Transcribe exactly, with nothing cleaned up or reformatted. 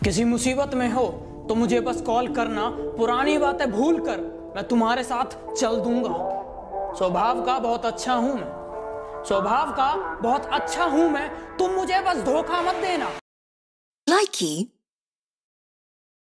किसी मुसीबत में हो तो मुझे बस कॉल करना, पुरानी बातें भूल कर मैं तुम्हारे साथ चल दूंगा। स्वभाव का बहुत अच्छा हूं मैं, स्वभाव का बहुत अच्छा हूं मैं, तुम मुझे बस धोखा मत देना। Likey